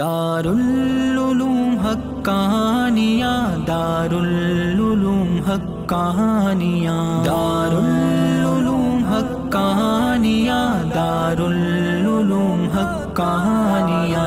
دارالعلوم حقانیہ، دارالعلوم حقانیہ، دارالعلوم حقانیہ، دارالعلوم حقانیہ،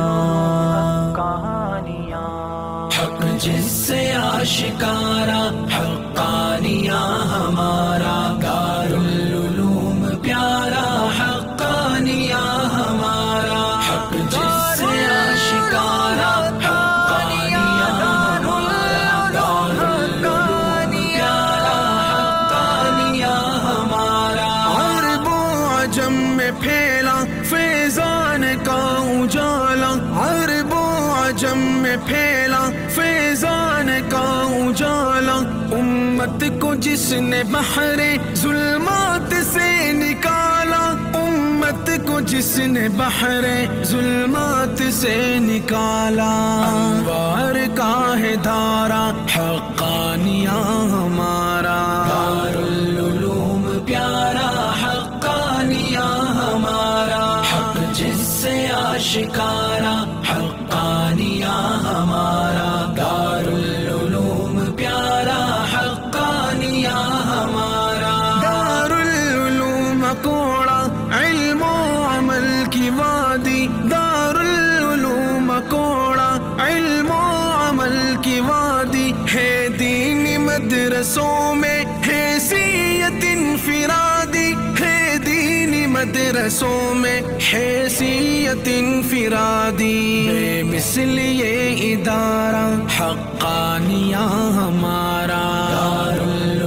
حق جس سے آشکارا حقانیہ ہمارا، دارالعلوم پیارا حقانیہ ہمارا، حق جس سے آشکارا حقانیہ ہمارا، دارالعلوم پیارا حقانیہ ہمارا، عرب و عجم میں پھیلا فیضان کا اجالا، عرب و عجم میں پھیلا فیضان کا اجالا، امت کو جس نے بحر ظلمات سے نکالا، امت کو جس نے بحر ظلمات سے نکالا، انوار کا ہے دھارا حقانیہ ہمارا، دارالعلوم پیارا حقانیہ ہمارا، حق جس سے آشکارا حقانیہ ہمارا، دارالعلوم پیارا حقانیہ ہمارا، دارالعلوم کوڑا علم و عمل کی وادی، دارالعلوم کوڑا علم و عمل کی وادی، ہے دین مدرسوں میں حیثیت انفرادی، ہے دین مدرسوں میں حیثیت انفرادی، بے مثل یہ ادارہ حقانیہ ہمارا،